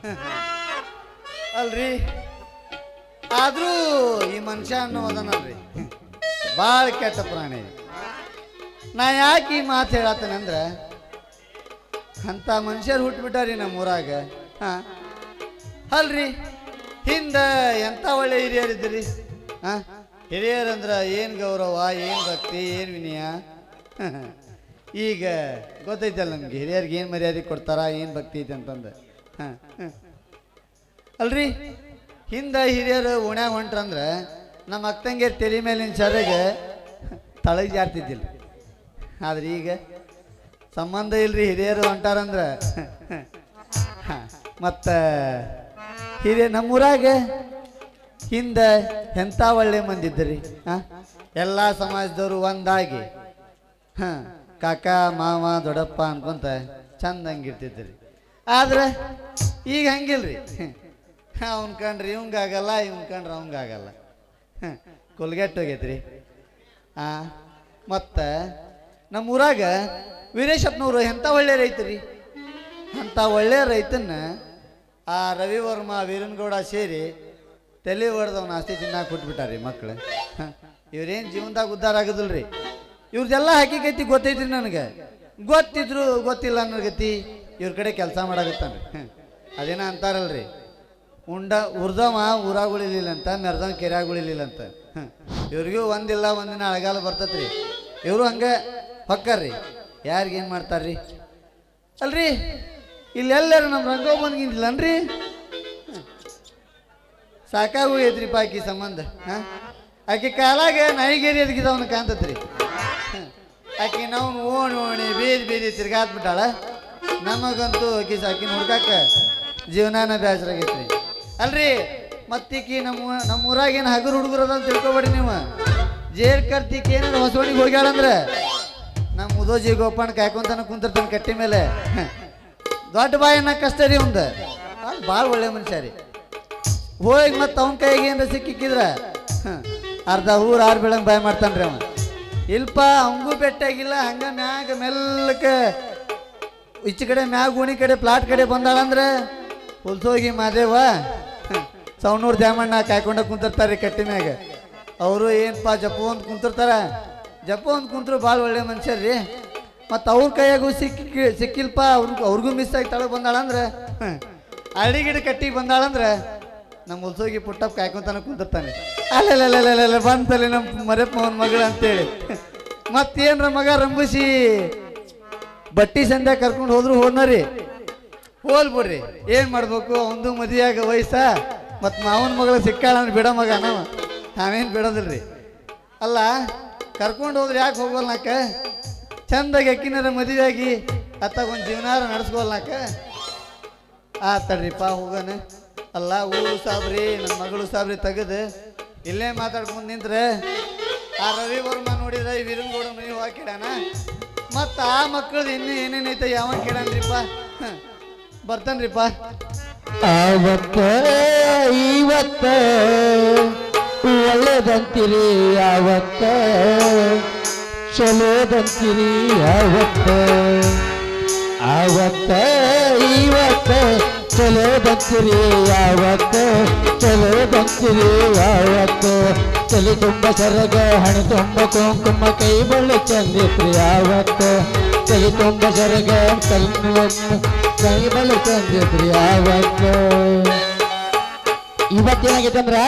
ಅಲ್ರಿ ಆದ್ರೂ ಈ ಮನುಷ್ಯ ಅನ್ನೋದನಲ್ರಿ ಭಾಳ ಕೆಟ್ಟ ಪ್ರಾಣಿ. ನಾ ಯಾಕೆ ಈ ಮಾತು ಹೇಳತ್ತೇನೆಂದ್ರೆ ಅಂಥ ಮನುಷ್ಯರು ಹುಟ್ಟುಬಿಟ್ಟಾರಿ ನಮ್ಮೂರಾಗ. ಹಾಂ ಅಲ್ರಿ ಹಿಂದೆ ಎಂಥ ಒಳ್ಳೆ ಹಿರಿಯರಿದ್ದೀರಿ. ಹಾಂ ಹಿರಿಯರಂದ್ರೆ ಏನು ಗೌರವ, ಏನು ಭಕ್ತಿ, ಏನು ವಿನಯ. ಈಗ ಗೊತ್ತೈತಲ್ಲ ನಮಗೆ ಹಿರಿಯರಿಗೆ ಏನು ಮರ್ಯಾದೆ ಕೊಡ್ತಾರ, ಏನು ಭಕ್ತಿ ಐತೆ ಅಂತಂದು. ಹಾಂ ಅಲ್ರಿ ಹಿಂದೆ ಹಿರಿಯರು ಓಣ್ಯಾಗ ಹೊಂಟ್ರಂದ್ರೆ ನಮ್ಮ ಅಕ್ಕಂಗೆ ತಲೆ ಮೇಲಿನ ಸರಿಗೆ ತಳಗೆ ಜಾರ್ತಿದ್ದಿಲ್ಲ. ಆದ್ರೆ ಈಗ ಸಂಬಂಧ ಇಲ್ರಿ, ಹಿರಿಯರು ಹೊಂಟಾರಂದ್ರೆ ಮತ್ತು ಹಿರಿಯ ನಮ್ಮೂರಾಗ ಹಿಂದೆ ಎಂಥ ಒಳ್ಳೆ ಮಂದಿ ಇದ್ದರಿ. ಹಾಂ ಎಲ್ಲ ಸಮಾಜದವರು ಒಂದಾಗಿ ಹಾಂ ಕಾಕ ಮಾವ ದೊಡ್ಡಪ್ಪ ಅನ್ಕೊಂತ ಚಂದಂಗಿರ್ತಿದ್ರಿ. ಆದ್ರೆ ಈಗ ಹಂಗಿಲ್ರಿ. ಅವ್ನು ಕಂಡ್ರಿ ಇವಂಗಾಗಲ್ಲ, ಇವ್ನು ಕಂಡ್ರೆ ಅವಂಗಾಗಲ್ಲ. ಕೊಲ್ಗೆಟ್ಟು ಹೋಗೈತ್ರಿ. ಮತ್ತು ನಮ್ಮೂರಾಗ ವೀರೇಶಪ್ಪನವರು ಎಂಥ ಒಳ್ಳೆ ರೈತರಿ. ಅಂಥ ಒಳ್ಳೆಯ ರೈತನ್ನ ಆ ರವಿ ವರ್ಮ ವೀರನಗೌಡ ಸೇರಿ ತಲೆ ಹೊಡೆದವನ ಆಸ್ತಿ ತಿನ್ನಾಕ ಕೊಟ್ಬಿಟ್ಟಾರಿ ಮಕ್ಕಳು. ಇವ್ರೇನು ಜೀವನದಾಗ ಉದ್ಧಾರ ಆಗೋದಿಲ್ರಿ. ಇವ್ರದ್ದೆಲ್ಲ ಹಕ್ಕಿಗತಿ ಗೊತ್ತೈತ್ರಿ ನನಗೆ. ಗೊತ್ತಿದ್ರು ಗೊತ್ತಿಲ್ಲ ಅನ್ನೋ ಗತಿ ಇವ್ರ ಕಡೆ ಕೆಲಸ ಮಾಡಾಕತ್ತಾನ್ರಿ. ಅದೇನ ಅಂತಾರಲ್ರಿ, ಉರ್ದವ ಊರಾಗ ಉಳಿಲಿಲ್ಲ ಅಂತ, ಮೆರ್ದವ ಕೆರೆಯಾಗ ಉಳಿಲಿಲ್ಲ ಅಂತ. ಇವ್ರಿಗೂ ಒಂದಿಲ್ಲ ಒಂದಿನ ಅಳಗಾಲ ಬರ್ತತ್ರಿ. ಇವರು ಹಂಗೆ ಹೊಕ್ಕಾರ್ರಿ. ಯಾರಿಗೇನು ಮಾಡ್ತಾರ್ರಿ ಅಲ್ರಿ. ಇಲ್ಲೆಲ್ಲರೂ ನಮ್ಮ ರಂಗೋ ಬಂದ್ಗಿಲ್ಲನ್ರಿ. ಸಾಕಾಗೋಗೈತ್ರಿ ಆಕಿ ಸಂಬಂಧ. ಆಕಿ ಕಾಲಾಗ ನಾಯಿಗೇರಿ ಅದಕ್ಕಿದವನು ಕಾಣ್ತತ್ರಿ. ಆಕಿ ನಾವು ಓಣಿ ಬೀದಿ ಬೀದಿ ತಿರ್ಗಾತ್ಬಿಟ್ಟಾಳ. ನಮಗಂತೂ ಆಕಿನ ಹುಡ್ಕಾಕ ಜೀವನಾನ ಬೇಸರ ಆಗೈತ್ರಿ ಅಲ್ರಿ. ಮತ್ತೀಕಿ ನಮ್ಮ ಊರಾಗೇನು ಹಗರು ಹುಡುಗರು ಅದ ಅಂತ ತಿಳ್ಕೊಬೇಡಿ ನೀವು. ಜೇರ್ ಕರ್ತಿಕಿ ಏನಾರು ಹೊಸವಣಿಗೆ ಹೋಗ್ಯಾಳಂದ್ರೆ ನಮ್ಮ ಮುದೋಜಿ ಗೋಪಣ್ಣ ಕಾಯ್ಕೊಂತಾನ ಕುಂತಿರ್ತಾನೆ ಕಟ್ಟಿ ಮೇಲೆ. ದೊಡ್ಡ ಬಾಯನ್ನ ಕಷ್ಟ ರೀ ಒಂದು. ಅದು ಭಾಳ ಒಳ್ಳೆ ಮನುಷ್ಯ ರೀ. ಹೋಗಿ ಮತ್ತು ಅವನ ಕೈಗೆ ಏನಾರ ಸಿಕ್ಕಿಕ್ಕಿದ್ರ ಅರ್ಧ ಊರು ಆರು ಬೆಳಂಗೆ ಬಾಯ್ ಮಾಡ್ತಾನ್ರಿ ಅವ. ಇಲ್ಪ ಅವಂಗೂ ಬೆಟ್ಟಾಗಿಲ್ಲ. ಹಂಗೆ ಮ್ಯಾಗ ಮೆಲ್ಲಕ್ಕೆ ಈಚೆ ಕಡೆ ಮ್ಯಾಗ ಗುಣಿ ಕಡೆ ಪ್ಲಾಟ್ ಕಡೆ ಬಂದಾಳಂದ್ರೆ ಹುಲ್ಸೋಗಿ ಮಾದೇವ ಸವಣೂರು ದ್ಯಾಮಣ್ಣ ಕಾಯ್ಕೊಂಡ ಕುಂತಿರ್ತಾರೆ ಕಟ್ಟಿ ಮ್ಯಾಗ. ಅವರು ಏನಪ್ಪ ಜಪ್ಪ ಅಂತ ಕುಂತಿರ್ತಾರ. ಜಪ್ಪ ಅಂತ ಕುಂತರು ಭಾಳ ಒಳ್ಳೆ ಮನುಷ್ಯರು ರೀ. ಮತ್ತು ಅವ್ರ ಕೈಯಾಗೂ ಸಿಕ್ಕಿಲ್ಪ. ಅವ್ರಿಗೂ ಮಿಸ್ ಆಗಿ ತಳಗೆ ಬಂದಾಳಂದ್ರೆ ಅಡಿಗಿಡ ಕಟ್ಟಿಗೆ ಬಂದಾಳಂದ್ರೆ ನಮ್ಮ ಹುಲ್ಸೋಗಿ ಪುಟ್ಟಪ್ಪ ಕಾಯ್ಕೊಂತಾನೆ ಕುಂತಿರ್ತಾನೆ. ಅಲ್ಲೆಲ್ಲ ಬಂತಲ್ಲಿ ನಮ್ಮ ಮರೆಪ್ಪ ಅವನ ಮಗಳು ಅಂತೇಳಿ ಮತ್ತೇನ್ರ ಮಗ ರಂಬಿಸಿ ಬಟ್ಟಿ ಸಂಧ್ಯ ಕರ್ಕೊಂಡು ಹೋದ್ರು ಹೋದ್ನರಿ. ಹೋಲ್ ಬಿಡ್ರಿ, ಏನು ಮಾಡ್ಬೇಕು. ಅವಂದು ಮದುವೆಯಾಗ ವಯಸ್ಸ ಮತ್ತು ಮಾವನ ಮಗಳು ಸಿಕ್ಕಾಳ ಬಿಡೋ ಮಗ ನಾವೇನು ಬಿಡೋದಿಲ್ರಿ. ಅಲ್ಲ ಕರ್ಕೊಂಡು ಹೋದ್ರೆ ಯಾಕೆ ಹೋಗೋಲ್ನಾಕ. ಚಂದಾಗಿ ಅಕ್ಕಿನಾರ ಮದುವೆಯಾಗಿ ಅತ್ತಾಗ ಒಂದು ಜೀವನಾರ ನಡೆಸ್ಕೋಲ್ನಾಕ. ತಡ್ರಿಪ್ಪ ಹೋಗೋಣ. ಅಲ್ಲ ಊರು ಸಾಬ್ರಿ ನನ್ನ ಮಗಳು ಸಾಬ್ರಿ ತೆಗೆದು ಇಲ್ಲೇ ಮಾತಾಡ್ಕೊಂಡು ನಿಂತ್ರೆ ಆ ರವಿ ವರ್ಮ ನೋಡಿದ್ರೆ ಈ ವೀರನಗೌಡ ಮನೆ ಹೋಗಿ ಕೇಳಾನ. ಮತ್ತು ಆ ಮಕ್ಕಳದು ಇನ್ನೂ ಏನೇನೈತೆ ಯಾವ ಕೇಳನ್ರಿಪ್ಪ. ಬರ್ತಾನ್ರಿಪ್ಪ. ಆವತ್ತ ಇವತ್ತ ಒಳ್ಳೆದಂತಿರಿ, ಯಾವತ್ತ ಚಲೋದಂತಿರಿ, ಯಾವತ್ತ ಆವತ್ತ ಇವತ್ತ ಚಲೋದಂತಿರಿ, ಯಾವತ್ತ ಚಲೋದಂತಿರಿ, ಯಾವತ್ತ ತಲೆ ತುಂಬ ಸರಗ ಹಣೆ ತುಂಬ ಕುಂಕುಮ ಕೈ ಬಳ್ಳಿ ಚಂದಿತ್ರಿ, ಯಾವತ್ತ ತಲೆ ತುಂಬ ಸರಗ ಕೈ ಬಳ್ಳಿ ಚಂದಿತ್ರಿ, ಯಾವತ್ತ. ಇವತ್ತೇನಾಗೈತಂದ್ರ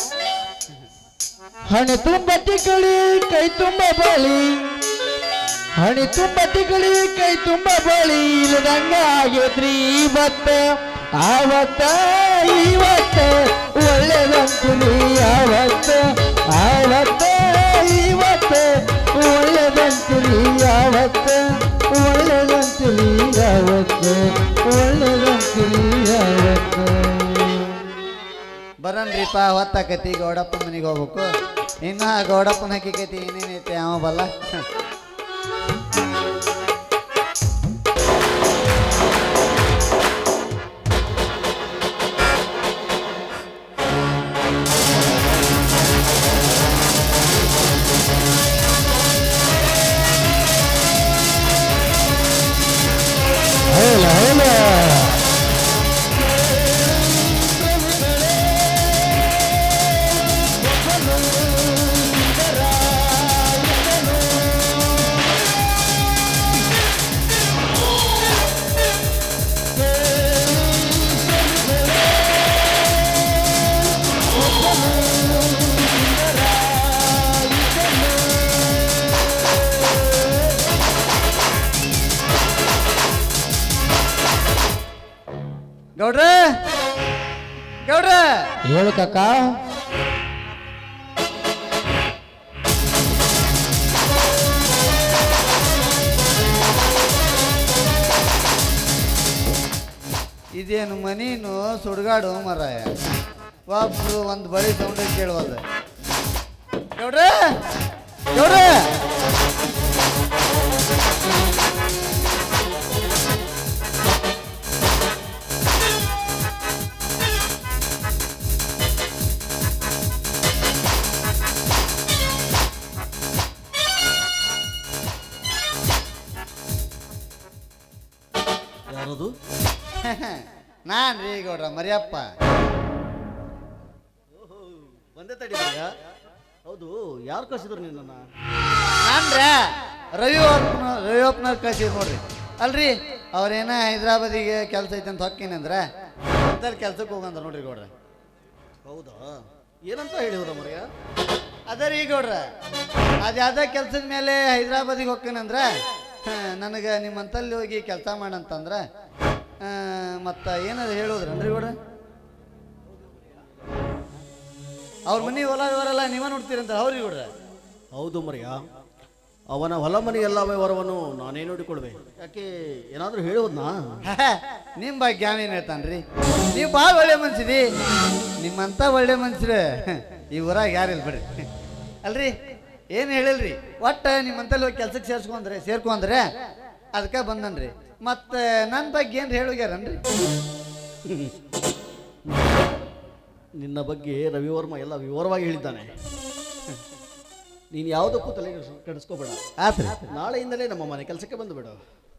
ಹಣೆ ತುಂಬ ತಿಕ್ಕಳಿ ಕೈ ತುಂಬ ಬಳಿ, ಹಣೆ ತುಂಬ ತಿಕ್ಕಳಿ ಕೈ ತುಂಬ ಬಳಿ ಇಲ್ಲದಂಗ ಆಗೇತ್ರಿ ಇವತ್ತ. ಆವತ್ತ ಇವತ್ತ ಒಳ್ಳೆದಂತಿರಿ, ಯಾವತ್ತ ಆವತ್ತ ಇವತ್ತ ಒಳ್ಳೆದಂತಿರಿ, ಯಾವತ್ತ ಒಳ್ಳೆದಂತಿರಿ, ಯಾವತ್ತ ಒಳ್ಳೆದಂತಿರಿ, ಯಾವತ್ತ. ಬರನ್ರಿಪ್ಪ. ಹೊತ್ತಾಕತಿ ಗೌಡಪ್ಪನ ಮನೆಗೆ ಹೋಗ್ಬೇಕು. ಇನ್ನು ಆ ಗೌಡಪ್ಪನ ಹಕ್ಕಿಕತಿ ಏನೇನೈತೆ ಅವ ಬಲ್ಲ. ಗೌಡ್ರ ಗೌಡ್ರ ಹೇಳು ಕಾಕ. ಇದೇನು ಮನೀನು ಸುಡ್ಗಾಡು ಮರಾಯ, ಒಬ್ರು ಒಂದು ಬಳಿ ಸೌಂಡ್ ಕೇಳುವುದು. ಗೌಡ್ರ ಗೌಡ್ರ ಯಾರದು? ನಾನ್ ರೀ ಗೌಡ್ರ ಮರಿಯಪ್ಪ. ಬಂದೆ ತಡಿ ಮರ್ಯ. ಹೌದು, ಯಾರು ಕಳಿಸಿದ್ರು ನಿನ್ನ? ನಾನ್ರೆ ರವಿಯಪ್ಪನವ್ರು ಕಳ್ಸಿದ್ರು ನೋಡ್ರಿ. ಅಲ್ರಿ ಅವ್ರೇನ ಹೈದ್ರಾಬಾದಿಗೆ ಕೆಲಸ ಐತೆ ಅಂತ ಹೊಕ್ಕೇನಂದ್ರ ಅಂತಲ್ಲಿ ಕೆಲ್ಸಕ್ಕೆ ಹೋಗಂದ ನೋಡ್ರಿ ಗೌಡ್ರ. ಹೌದಾ, ಏನಂತ ಹೇಳಿ ಹೋದ ಮರ್ಯ? ಅದ ರೀ ಗೌಡ್ರ, ಅದು ಯಾವ್ದ ಕೆಲ್ಸದ ಮೇಲೆ ಹೈದ್ರಾಬಾದಿಗೆ ಹೋಗ್ಕೇನಂದ್ರ ನನಗೆ ನಿಮ್ಮಂತಲ್ಲಿ ಹೋಗಿ ಕೆಲಸ ಮಾಡಂತಂದ್ರ ಮತ್ತು ಏನಾದ್ರು ಹೇಳೋದ್ರನ್ರಿ ಗೌಡ್ರ? ಅವ್ರ ಮನೆ ಹೊಲ ವಿವರೆಲ್ಲ ನೀವ ನೋಡ್ತೀರಂತ ಅವ್ರಿ ಗೌಡ್ರ? ಹೌದು ಮರ್ಯ, ಅವನ ಹೊಲ ಮನೆ ಎಲ್ಲ ವ್ಯವಹಾರವನ್ನು ನಾನೇ ನೋಡಿಕೊಳ್ವೆ. ಯಾಕೆ ಏನಾದರೂ ಹೇಳೋದ್ನಾ? ನಿಮ್ಮ ಬಗ್ಗೆ ಯಾವೇನು ಹೇಳ್ತಾನ್ರಿ? ನೀವು ಭಾಳ ಒಳ್ಳೆ ಮನ್ಸಿದಿ. ನಿಮ್ಮಂತ ಒಳ್ಳೆ ಮನ್ಸ್ರು ಈ ಊರಾಗ ಯಾರಿಲ್ಲ ಬಿಡ್ರಿ. ಅಲ್ರಿ ಏನು ಹೇಳಿಲ್ರಿ, ಒಟ್ಟು ನಿಮ್ಮಂತಲ್ಲಿ ಹೋಗಿ ಕೆಲ್ಸಕ್ಕೆ ಸೇರ್ಕೊಂಡ್ರೆ ಅದಕ್ಕೆ ಬಂದನ್ರಿ. ಮತ್ತು ನನ್ನ ಬಗ್ಗೆ ಏನು ಹೇಳೋಗ್ಯಾರನ್ರಿ? ನಿನ್ನ ಬಗ್ಗೆ ರವಿವರ್ಮ ಎಲ್ಲ ವಿವರವಾಗಿ ಹೇಳಿದ್ದಾನೆ. ನೀನು ಯಾವುದಕ್ಕೂ ತಲೆ ಕೆಡಿಸ್ಕೋಬೇಡ. ಆತ್ರಿ, ನಾಳೆಯಿಂದಲೇ ನಮ್ಮ ಮನೆ ಕೆಲಸಕ್ಕೆ ಬಂದು ಬಿಡು.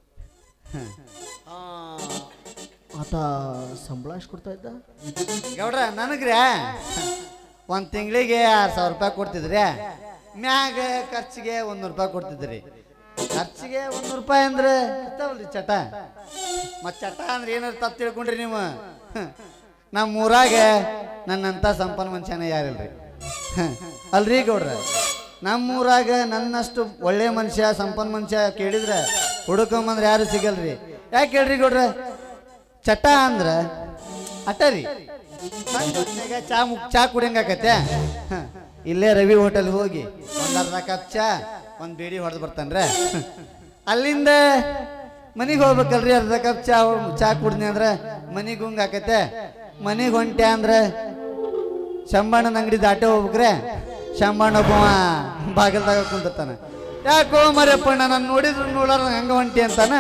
ಆತ ಸಂಬಳ ಎಷ್ಟು ಕೊಡ್ತಾ ಇದ್ದ? ಗೌಡ್ರ ನನಗ್ರಿ ಒಂದು ತಿಂಗಳಿಗೆ 6,000 ರೂಪಾಯಿ ಕೊಡ್ತಿದ್ರಿ. ಮ್ಯಾಗ ಖರ್ಚಿಗೆ 100 ರೂಪಾಯಿ ಕೊಡ್ತಿದ್ರಿ. ಖರ್ಚಿಗೆ 100 ರೂಪಾಯಿ ಅಂದ್ರೆ ಇರ್ತಾವಲ್ರಿ ಚಟ. ಮತ್ತು ಚಟ ಅಂದ್ರೆ ಏನಾರು ತಪ್ಪು ತಿಳ್ಕೊಂಡ್ರಿ ನೀವು. ನಮ್ಮ ಊರಾಗ ನನ್ನಂಥ ಸಂಪನ್ನ ಮನುಷ್ಯನೇ ಯಾರಿಲ್ರಿ. ಅಲ್ರಿ ಗೌಡ್ರ, ನಮ್ಮೂರಾಗ ನನ್ನಷ್ಟು ಒಳ್ಳೆ ಮನುಷ್ಯ ಸಂಪನ್ನ ಮನುಷ್ಯ ಕೇಳಿದ್ರೆ ಹುಡುಕೊಂಬಂದ್ರೆ ಯಾರು ಸಿಗಲ್ರಿ. ಯಾಕೆ ಹೇಳ್ರಿ ಗೌಡ್ರ? ಚಟ ಅಂದ್ರೆ ಅಟ ರೀ, ಚಾ ಕುಡಿಯಂಗಾಕತ್ತೆ. ಇಲ್ಲೇ ರವಿ ಹೋಟೆಲ್ ಹೋಗಿ ಒಂದು ಅರ್ಧ ಕಪ್ ಚಾ ಒಂದು ಬೀಡಿ ಹೊಡೆದು ಬರ್ತಾನ್ರೆ. ಅಲ್ಲಿಂದ ಮನೆಗೆ ಹೋಗ್ಬೇಕಲ್ರಿ, ಅರ್ಧ ಕಪ್ ಚಾ ಕುಡ್ನಿ ಅಂದ್ರೆ ಮನೆಗೆ ಗುಂಗ್ ಆಕತ್ತೆ. ಮನೆಗೆ ಹೊಂಟೆ ಅಂದ್ರೆ ಶಂಬಣ್ಣನ ಅಂಗಡಿ ದಾಟೆ ಹೋಗ್ಬೇಕ್ರೆ ಶಂಬಣ್ಣ ಒಬ್ಬ ಬಾಗಿಲ್ದಾಗ ಕುಂದಿರ್ತಾನ. ಯಾಕೋ ಮರಪ್ಪಣ್ಣ ನಾನು ನೋಡಿದ್ರು ನೋಡಾರ ಹಂಗ ಹೊಂಟಿ ಅಂತಾನ.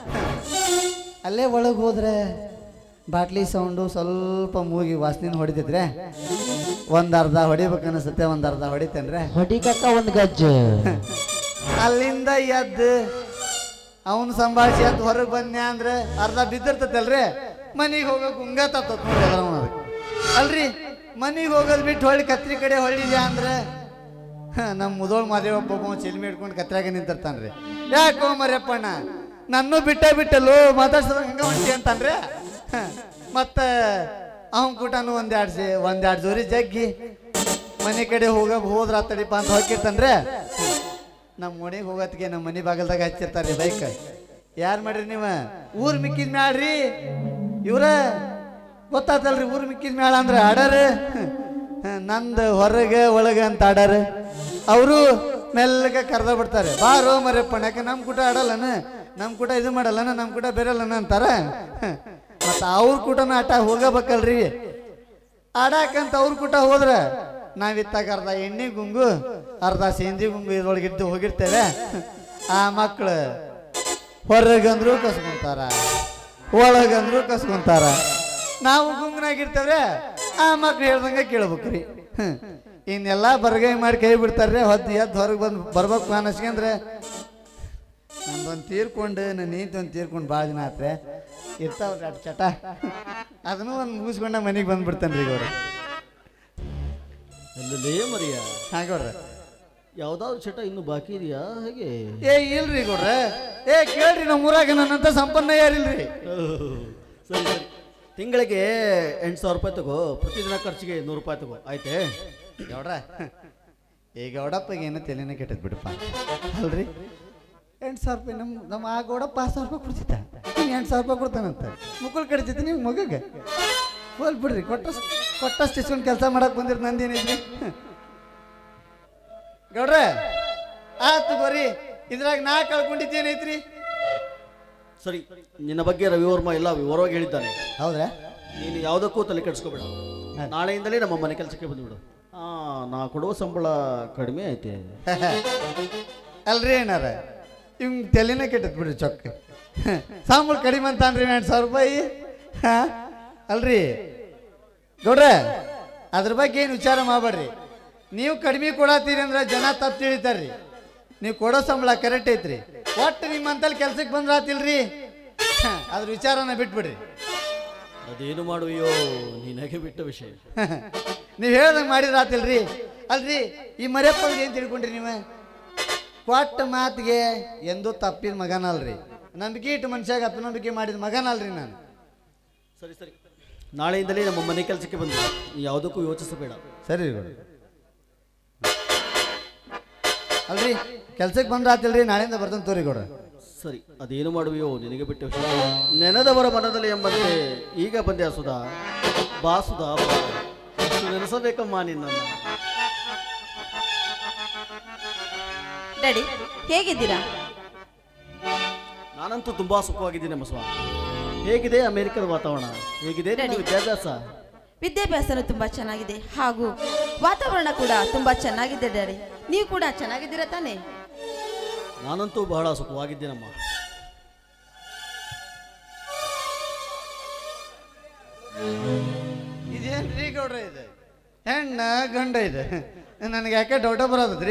ಅಲ್ಲೇ ಒಳಗೆ ಹೋದ್ರೆ ಬಾಟ್ಲಿ ಸೌಂಡು ಸ್ವಲ್ಪ ಮೂಗಿ ವಾಸನೆ ಹೊಡಿತಿದ್ರೆ ಒಂದು ಅರ್ಧ ಹೊಡಿಬೇಕನ್ನಿಸುತ್ತೆ, ಒಂದು ಅರ್ಧ ಹೊಡಿತೇನ್ರೆ. ಹೊಡಿಕಕ್ಕ ಒಂದು ಗಜ್ಜು. ಅಲ್ಲಿಂದ ಎದ್ದು ಅವನು ಸಂಭಾಳಿಸಿ ಎದ್ದು ಹೊರಗೆ ಬಂದ್ಯಾ ಅಂದ್ರೆ ಅರ್ಧ ಬಿದ್ದಿರ್ತೈತಲ್ರಿ. ಮನೆಗೆ ಹೋಗೋಕೆ ಉಂಗ ತತ್ತ ನೋಡಿ. ಅಲ್ರಿ ಮನೆಗೆ ಹೋಗೋದು ಬಿಟ್ಟು ಹೊಳ್ಳಿ ಕತ್ರಿ ಕಡೆ ಹೊಳ್ಳಿದ್ಯಾ ಅಂದ್ರೆ ನಮ್ಮ ಮುದೋಳ್ ಮಾದೇವಪ್ಪ ಚಿಲ್ಮಿ ಹಿಡ್ಕೊಂಡು ಕತ್ರಾಗ ನಿಂತಿರ್ತಾನ್ರಿ. ಯಾಕೋ ಮರ್ಯಪ್ಪಣ್ಣ ನನ್ನೂ ಬಿಟ್ಟಲ್ಲೋ ಮಾತಾಡ್ಸೋದು ಹಂಗ ಹೊಂಟಿ ಅಂತಾನ್ರಿ. ಮತ್ತು ಅವನ ಕೂಟನು ಒಂದೆರಡು ಜೋರಿ ಜಗ್ಗಿ ಮನೆ ಕಡೆ ಹೋದ್ರ ತಡಿಪ ಅಂತ ಹೋಗಿರ್ತಾನ್ರೆ. ನಮ್ಮ ಮನೆಗೆ ಹೋಗೋತ್ತಿಗೆ ನಮ್ಮ ಮನೆ ಬಾಗಲ್ದಾಗ ಹಚ್ಚಿರ್ತಾರ್ರಿ ಬೈಕ್. ಯಾರು ಮಾಡ್ರಿ ನೀವು? ಊರ್ ಮಿಕ್ಕಿದ ಮ್ಯಾಳ್ರಿ ಇವ್ರ ಗೊತ್ತಾತಲ್ರಿ. ಊರ್ ಮಿಕ್ಕಿದ ಮ್ಯಾಳ ಅಂದ್ರೆ ಆಡಾರ ನಂದು ಹೊರಗೆ ಒಳಗೆ ಅಂತ ಆಡಾರ. ಅವರು ಮೆಲ್ಲಗೆ ಕರೆದ ಬಿಡ್ತಾರೆ, ಬಾರೋ ಮರಪ್ಪಣ್ಣ, ಯಾಕೆ ನಮ್ಮ ಕೂಟ ಆಡಲ್ಲನ, ನಮ್ಮ ಕೂಟ ಇದು ಮಾಡಲ್ಲನ, ನಮ್ಮ ಕೂಟ ಬೇರೆಲ್ಲನ ಅಂತಾರ. ಮತ್ತು ಅವ್ರ ಕೂಟನ ಆಟ ಹೋಗಬೇಕಲ್ರಿ. ಆಡಾಕಂತ ಅವ್ರ ಕೂಟ ಹೋದ್ರ ನಾವಿತ್ತಾಗ ಅರ್ಧ ಎಣ್ಣೆ ಗುಂಗು ಅರ್ಧ ಸೇಂದಿ ಗುಂಗು ಇದ್ರೊಳಗಿದ್ದು ಹೋಗಿರ್ತೇವೆ. ಆ ಮಕ್ಕಳು ಹೊರಗಂದ್ರು ಕಸ್ಕೊಂತಾರ, ಒಳಗಂದ್ರು ಕಸ್ಕೊಂತಾರ. ನಾವು ಗುಂಗ್ನಾಗಿರ್ತೇವ್ರೆ, ಆ ಮಕ್ಳು ಹೇಳ್ದಂಗೆ ಕೇಳ್ಬೇಕ್ರಿ. ಇನ್ನೆಲ್ಲ ಬರಗೈ ಮಾಡಿ ಕೈ ಬಿಡ್ತಾರ್ರಿ. ಎದ್ದು ಹೊರಗೆ ಬರ್ಬೇಕು ಅನ್ನಿಸ್ಕೊಂಡ್ರೆ ನಂದೊಂದು ತೀರ್ಕೊಂಡು ನನ್ನ ನೀತೊಂದು ತೀರ್ಕೊಂಡು ಭಾಳ ದಿನ ಆತ್ರೆ ಇರ್ತಾವ್ರಿ ಅಟ್ ಚಟ. ಅದನ್ನು ಒಂದು ಮುಗಿಸ್ಕೊಂಡ ಮನೆಗೆ ಬಂದ್ಬಿಡ್ತಾನ್ರಿ ಈಗ ಅವ್ರು. ಅಲ್ಲೇ ಮರಿಯ ಹಾಗವ್ರ ಯಾವ್ದಾದ್ರು ಚಟ ಇನ್ನು ಬಾಕಿ ಇದೆಯಾ ಹೇಗೆ? ಇಲ್ರಿ ಗೌಡ್ರ. ಕೇಳ್ರಿ ನಮ್ಮ ಊರಾಗ ನನ್ನಂತ ಸಂಪನ್ನ ಯಾರಿಲ್ರಿ. ಸರಿ ಸರಿ, ತಿಂಗಳಿಗೆ 8,000 ರೂಪಾಯಿ ತಗೋ, ಪ್ರತಿದಿನ ಖರ್ಚಿಗೆ 100 ರೂಪಾಯಿ ತಗೋ, ಆಯ್ತೇ? ಗೌಡ್ರ ಈ ಗೌಡಪ್ಪಗೆ ಏನೋ ತಲೆನೇ ಕೆಟ್ಟದ್ ಬಿಡಪ್ಪ. ಅಲ್ರಿ 8,000 ರೂಪಾಯಿ ನಮ್ಮ ಆ ಗೌಡಪ್ಪ 5,000 ರೂಪಾಯಿ ಕೊಡ್ತಿದ್ದ. 8,000 ರೂಪಾಯಿ ಕೊಡ್ತಾನಂತ ಮುಕ್ಕಳು ಕಡಿತೈತಿ ನೀವು ಮಗಗೆ ಹೋಲ್ ಬಿಡ್ರಿ ಕೊಟ್ಟಷ್ಟು ಇಸ್ಕೊಂಡು ಕೆಲಸ ಮಾಡಕ್ಕೆ ಬಂದಿರ್ ನಂದೇನಿದ್ರಿ ಗೌಡ್ರೆ ಆತು ಬರ್ರಿ ಇದ್ರಾಗ ನಾ ಕಳ್ಕೊಂಡಿದ್ದೇನೈತ್ರಿ ಸರಿ, ನಿನ್ನ ಬಗ್ಗೆ ರವಿವರ್ಮ ಎಲ್ಲ ವಿವರವಾಗಿ ಹೇಳಿದ್ದಾನೆ. ಹೌದ್ರಾ? ನೀನು ಯಾವುದಕ್ಕೂ ತಲೆ ಕೆಡಿಸ್ಕೋಬೇಡ. ನಾಳೆಯಿಂದಲೇ ನಮ್ಮ ಮನೆ ಕೆಲಸಕ್ಕೆ ಬಂದುಬಿಡು. ನಾ ಕೊಡುವ ಸಂಬಳ ಕಡಿಮೆ ಐತೆ. ಅಲ್ರಿ ಏನಾರ ಇವ್ ತಲೆನೇ ಕೆಟ್ಟತ್ ಬಿಡ್ರಿ ಚೊಕ್ಕ ಸಂಬಳ ಕಡಿಮೆ ಅಂತಾನ್ರಿ 8,000 ರೂಪಾಯಿ. ಅಲ್ರಿ ಗೌಡ್ರ ಅದ್ರ ಬಗ್ಗೆ ಏನು ವಿಚಾರ ಮಾಡಬೇಡ್ರಿ. ನೀವು ಕಡಿಮೆ ಕೊಡತ್ತೀರಿ ಅಂದ್ರೆ ಜನ ತಪ್ಪು ತಿಳಿತಾರ್ರಿ. ನೀವು ಕೊಡೋ ಸಂಬಳ ಕರೆಕ್ಟ್ ಐತ್ರಿ. ಒಟ್ಟು ನಿಮ್ಮಂತಲ್ಲಿ ಕೆಲ್ಸಕ್ಕೆ ಬಂದ್ರ ಆತಿಲ್ರಿ, ಅದ್ರ ವಿಚಾರನ ಬಿಟ್ಬಿಡ್ರಿ. ಅದೇನು ಮಾಡುವೆಯೋ ನಿನಗೆ ಬಿಟ್ಟ ವಿಷಯ. ನೀವು ಹೇಳ್ದಂಗೆ ಮಾಡಿದ್ರ ಆತಿಲ್ರಿ. ಅಲ್ರಿ ಈ ಮರ್ಯಪ್ಪ ಏನು ತಿಳ್ಕೊಂಡ್ರಿ ನೀವು? ಕೊಟ್ಟ ಮಾತಿಗೆ ಎಂದೂ ತಪ್ಪಿದ ಮಗನಲ್ರಿ. ನಂಬಿಕೆ ಇಟ್ಟು ಮನುಷ್ಯಾಗ ಅಪನಂಬಿಕೆ ಮಾಡಿದ ಮಗನಲ್ರಿ ನಾನು. ಸರಿ ಸರಿ, ನಾಳೆಯಿಂದಲೇ ನಮ್ಮ ಮನೆ ಕೆಲಸಕ್ಕೆ ಬಂದು ಯಾವುದಕ್ಕೂ ಯೋಚಿಸಬೇಡ. ಸರಿ ಅಲ್ರಿ ಕೆಲ್ಸಕ್ಕೆ ಬಂದ್ರ ಆತಿಲ್ರಿ, ನಾಳೆಯಿಂದ ಬರ್ತಾನೆ ತೋರಿ ಗೌಡ. ಸರಿ, ಅದೇನು ಮಾಡುವೆಯೋ ನಿನಗೆ ಬಿಟ್ಟ ವಿಷಯ. ನೆನೆದವರ ಮನದಲ್ಲಿ ಎಂಬಂತೆ ಈಗ ಬಂದೆ ಸುಧಾ. ಬಾ ಸುಧಾ, ಎಷ್ಟು ನೆನೆಸಬೇಕಮ್ಮ ನಿನ್ನನ್ನು. ಡ್ಯಾಡಿ ಹೇಗಿದ್ದೀರಾ? ನಾನಂತೂ ತುಂಬಾ ಸುಖವಾಗಿದ್ದೀನಿ ನಮ್ಮ ಸ್ವಾಮಿ. ಹೇಗಿದೆ ಅಮೆರಿಕದ ವಾತಾವರಣ? ಹೇಗಿದೆ ವಿದ್ಯಾಭ್ಯಾಸ? ವಿದ್ಯಾಭ್ಯಾಸನೂ ತುಂಬಾ ಚೆನ್ನಾಗಿದೆ, ಹಾಗೂ ವಾತಾವರಣ ಕೂಡ ತುಂಬಾ ಚೆನ್ನಾಗಿದೆ ಡ್ಯಾಡಿ. ನೀವು ಕೂಡ ಚೆನ್ನಾಗಿದ್ದೀರಾ ತಾನೇ? ನಾನಂತೂ ಬಹಳ ಸುಖವಾಗಿದ್ದೀನಮ್ಮ. ಇದೇನ್ರಿ ಗೌಡ್ರ ಇದೆ? ಹೆಣ್ಣ ಗಂಡ ಇದೆ? ನನಗೆ ಯಾಕೆ ಡೌಟ ಬರೋದ್ರಿ?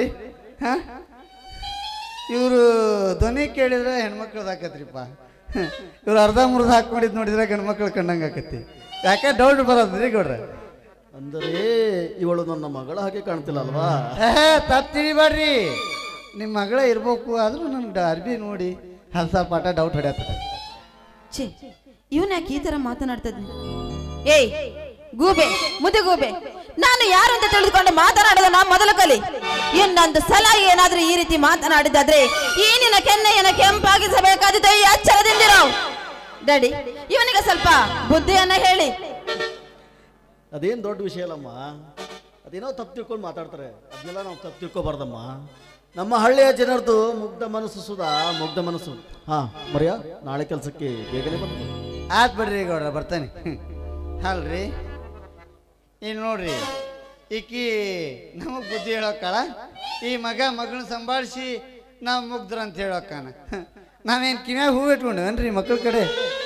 ಇವರು ಧ್ವನಿ ಕೇಳಿದ್ರೆ ಹೆಣ್ಮಕ್ಳದ್ದು ಆಕತ್ರಿಪ್ಪ. ಇವ್ರು ಅರ್ಧ ಮುರ್ಧ ಹಾಕೊಂಡಿದ್ ನೋಡಿದ್ರೆ ಗಂಡ್ಮಕ್ಳು ಕಂಡಂಗೆ ಆಕತಿ. ಯಾಕೆ ಡೌಟ್ ಬರೋದ್ರಿ ಗೌಡ್ರ? ಅಂದರೆ ಇವಳು ನನ್ನ ಮಗಳ ಹಾಗೆ ಕಾಣ್ತಿಲ್ಲ ಅಲ್ವಾ? ತಪ್ಪು ತಿಳಿಬೇಡ್ರಿ, ನಿಮ್ಮ ಮಗಳೇ ಇರ್ಬೇಕು. ಆದ್ರೂ ನನ್ಗೆ ಅರ್ಬಿ ನೋಡಿ ಅದು ಸ್ವಲ್ಪ ಪಾಠ ಡೌಟ್ ಹೊಡ್ಯಾತ. ಛೇ, ಇವನ್ ಯಾಕೆ ಈ ತರ ಮಾತನಾಡ್ತದ? ಏಯ್ ಗೂಬೆ, ಮುದುಗೂಬೆ, ನಾನು ಯಾರು ಅಂತ ತಿಳಿದುಕೊಂಡು ಮಾತನಾಡೋದನ್ನ ಮೊದಲು ಕಲಿ. ಇನ್ನೊಂದು ಸಲ ಏನಾದ್ರೂ ಈ ರೀತಿ ಮಾತನಾಡಿದಾದ್ರೆ ಈ ನಿನ್ನ ಕೆನ್ನೆಯನ್ನ ಕೆಂಪಾಗಿಸಬೇಕಾದಿತ್ತು. ಈ ಎಚ್ಚರದಿಂದಿರೋ ಡ್ಯಾಡಿ, ಇವನಿಗೆ ಸ್ವಲ್ಪ ಬುದ್ಧಿಯನ್ನ ಹೇಳಿ. ಅದೇನು ದೊಡ್ಡ ವಿಷಯ ಅಲ್ಲಮ್ಮ. ಅದೇನೋ ತಪ್ಪು ತಿಳ್ಕೊಂಡು ಮಾತಾಡ್ತಾರೆ, ಅದನ್ನೆಲ್ಲ ನಾವು ತಪ್ಪು ತಿಳ್ಕೊಬಾರ್ದಮ್ಮ. ನಮ್ಮ ಹಳ್ಳಿಯ ಜನರದು ಮುಗ್ಧ ಮನಸ್ಸು ಸುಧಾ, ಮುಗ್ಧ ಮನಸ್ಸು. ಹಾ ಮರ್ಯಾ, ನಾಳೆ ಕೆಲಸಕ್ಕೆ ಬೇಗನೆ ಬಂದು. ಆತ್ ಬಿಡ್ರಿ ಗೌಡ್ರ, ಬರ್ತಾನೆ. ಅಲ್ರಿ ಇನ್ನು ನೋಡ್ರಿ, ಈಕಿ ನಮಗೆ ಬುದ್ಧಿ ಹೇಳೋಕ್ಕಳ. ಈ ಮಗಳನ್ನ ಸಂಭಾಳಿಸಿ ನಾವು ಮುಗ್ದ್ರ ಅಂತ ಹೇಳೋಕ್ಕಾನ. ನಾವೇನು ಕಿವ್ಯಾಗ ಹೂ ಇಟ್ಕೊಂಡೇನ್ರಿ ಮಕ್ಕಳ ಕಡೆ?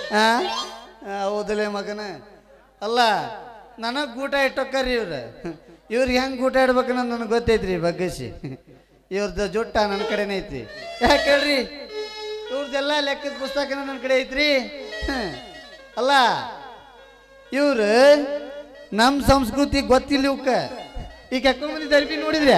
ಹೌದಲೇ ಮಗನ? ಅಲ್ಲ, ನನಗೆ ಊಟ ಇಟ್ಟೋಕ್ಕಾರಿ ಇವ್ರಿಗೆ ಹೆಂಗೆ ಊಟ ಇಡ್ಬೇಕನ್ನೋದು ನನಗೆ ಗೊತ್ತೈತ್ರಿ. ಬಗ್ಗಿಸಿ ಇವ್ರದ್ದು ಜುಟ್ಟ ನನ್ನ ಕಡೆನೇ ಐತಿ. ಯಾಕೆ ಹೇಳ್ರಿ, ಇವ್ರದ್ದೆಲ್ಲ ಲೆಕ್ಕದ ಪುಸ್ತಕನ ನನ್ನ ಕಡೆ ಐತ್ರಿ. ಅಲ್ಲ, ಇವ್ರು ನಮ್ಮ ಸಂಸ್ಕೃತಿ ಗೊತ್ತಿಲ್ಲ ಇವಕ್ಕ. ಈಗ ಹಾಕೊಂಡ್ಬಂದಿದ್ದ ಅರ್ಬಿ ನೋಡಿದ್ರಿ?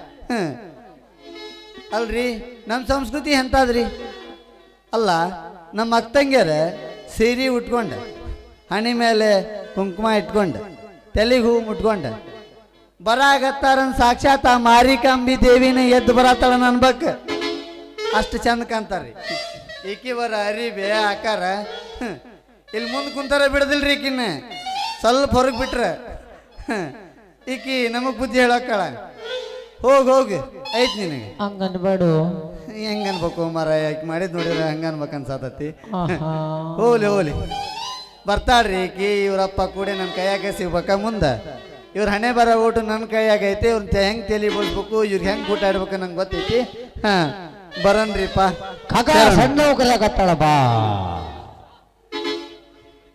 ಅಲ್ರಿ, ನಮ್ಮ ಸಂಸ್ಕೃತಿ ಎಂತಾದ್ರಿ? ಅಲ್ಲ, ನಮ್ಮ ಅಕ್ಕಂಗ್ಯಾರ ಸೀರೆ ಉಟ್ಕೊಂಡು, ಹಣಿ ಮೇಲೆ ಕುಂಕುಮ ಇಟ್ಕೊಂಡು, ತಲೆಗೆ ಹೂ ಮುಟ್ಕೊಂಡು ಬರಾಗತ್ತಾರನ್ ಸಾಕ್ಷಾತ್ ಆ ಮಾರಿಕಾಂಬಿ ದೇವಿನ ಎದ್ದು ಬರತ್ತಾಳ ಅನ್ಬೇಕ. ಅಷ್ಟು ಚಂದ ಕಾಣ್ತಾರ್ರಿ. ಈಕಿ ಬರ ಅರಿಬೆ ಆಕಾರ ಇಲ್ಲಿ ಮುಂದೆ ಕುಂತಾರ ಬಿಡದಿಲ್ರಿ. ಈಕಿನ್ನ ಸ್ವಲ್ಪ ಹೊರಗೆ ಬಿಟ್ರೆ ಈಕಿ ನಮಗ್ ಬುದ್ಧಿ ಹೇಳಕ್ಕಳ. ಹೋಗಿ ಐತ್ ನಿನಗೆ ಹಂಗನ್ಬೇಡು. ಹೆಂಗ ಅನ್ಬೇಕು ಮರ? ಯಾಕೆ ಮಾಡಿದ್ ನೋಡಿದ್ರೆ ಹಂಗ ಅನ್ಬೇಕು ಅನ್ಸತತಿ. ಹೋಲಿ ಬರ್ತಾಳ್ರಿ ಈಕಿ. ಇವ್ರಪ್ಪ ಕೂಡ ನನ್ನ ಕೈಯಾಗ ಸಿಗ್ಬೇಕ. ಮುಂದೆ ಇವ್ರ ಹಣೆ ಬರ ಊಟ ನನ್ನ ಕೈಯಾಗ ಐತಿ. ಇವ್ರ ಹೆಂಗ್ ತಲೆ ಬೋಳ್ಬೇಕು, ಇವ್ರಿಗೆ ಹೆಂಗ್ ಊಟ ಆಡ್ಬೇಕು ನಂಗೆ ಗೊತ್ತೈತಿ. ಬರನ್ರಿಪ್ಪ. ಸಣ್ಣ ಕರೆಯಾಗತ್ತಾಳ ಬಾ.